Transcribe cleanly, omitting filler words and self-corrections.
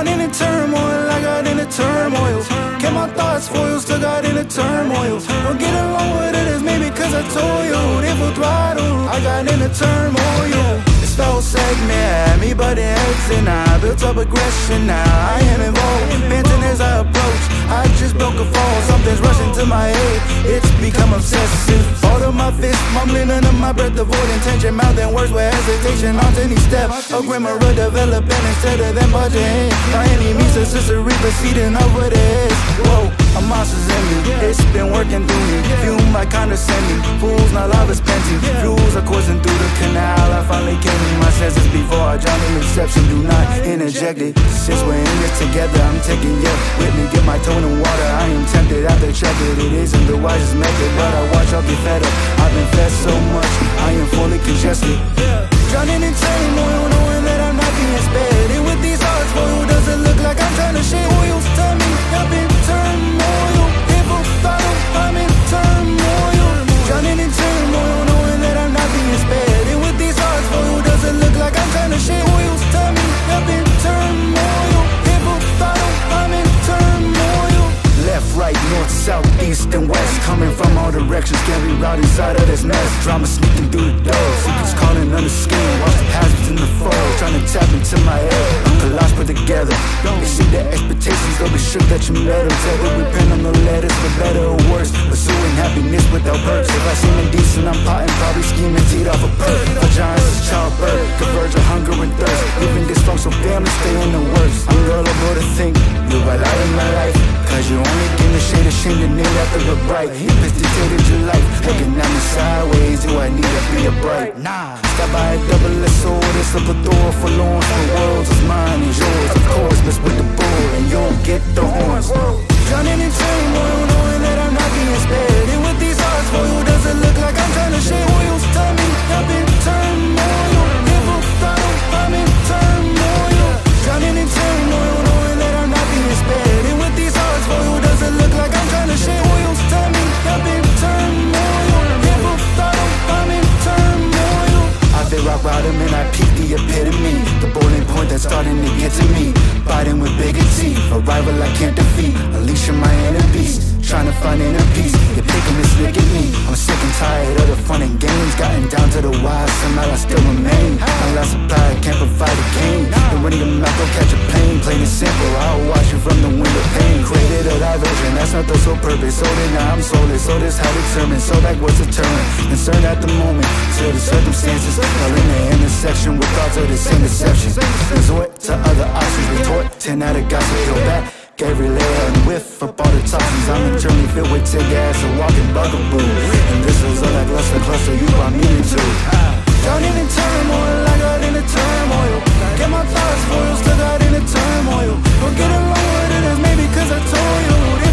Drowning in turmoil, I got into turmoil. Kept my thoughts foiled, still got into turmoil. Don't get along with it, it's maybe cause I toiled. It full throttle, I got into turmoil. This felt segment had me butting heads and I built up aggression, now I am involved. Panting as I approach, I just broke a fall. Something's rushing to my head, it's become obsessive. All of my fists, mumbling under my breath, avoiding tension. Mouthing words with hesitation on any step. A grammar developing instead of them budging. By any means necessary, proceeding over the heads. Whoa, a monster's in me, it's been working through me. Fumed by condescending, fools not love is penting. Fuels are coursing through the canal, I finally came to my senses before I drown in inception. Do not interject it, since we're in this together, I'm taking you with me. Get my toe in the water, I am tempted after check it. It isn't the wisest method, but I watch y'all get fed up. I've been fed so much, I am fully congested. Drowning in turmoil, knowing that I'm not being spared. And with these hearts foiled, does it look like I'm trying to share? Oils tell me I'm in turmoil. It full throttle, I'm in turmoil. Drowning in turmoil, knowing that I'm not being spared. And with these hearts foiled, does it look like I'm trying to share? Oils tell me I'm in turmoil. It full throttle, I'm in turmoil. Left, right, north, south, east, and west, coming from all directions, can't be routed inside of this nest. Drama sneaking through the door, secrets calling under skin. Watch the hazards in the fall, trying to tap into my head. Collage put together, they see the expectations, they'll be shook that you met them. Tell them we pen on the letters for better or worse, pursuing happiness without perks. If I seem indecent, I'm plotting, probably scheming, teed off a perk. For giants, it's childbirth, converge of hunger and thirst. Even dysfunctional families stay in the worst. I'm gullible to think you're right out in my life, cause you only give a shade of shame to name after a bright. Investigated your life, looking at me sideways. Do I need to be a bright? Nah. Stop by a double-edged sword, it's a plethora for lawns. The world's is mine and yours, of course. Mess with the bull and you'll get the horns. Drowning in turmoil, knowing that I'm not being spared. And with these hearts foiled, does it look like I'm trying to share? Oils tell me I'm in turmoil. It full throttle, I'm in turmoil. Drowning in turmoil, knowing that I'm not being spared. And with these hearts foiled, does it look like I'm trying to share? Oils tell me I'm in turmoil. It full throttle, I'm in turmoil. I feel rock bottom and I peak the epitome, the boiling point that's starting to get to me. Biting with bigger teeth, a rival I can't defeat, unleashing my inner beast, trying to find inner peace. You're picking this look at me, I'm sick and tired of the fun and games. Gotten down to the wire, somehow I still remain. My last supply can't provide a gain. The winning of mouth don't catch a plane. Plain and simple, I'll watch you from the window pane. Created a diversion, that's not the sole purpose. So then now I'm soulless, so this how determined. So back what's determined, concerned at the moment, till the circumstances are in the intersection with thoughts of the same deception. Resort to other options, retort 10 out of gossip, go back. Every layer and whiff up all the toxins. I'm a journey filled with tear gas, a walking bugaboo. And this was a lackluster cluster you brought me into. Drowning in turmoil, I got into turmoil. Get my thoughts foiled, still got into turmoil. Don't get along with it, it's maybe cause I told you.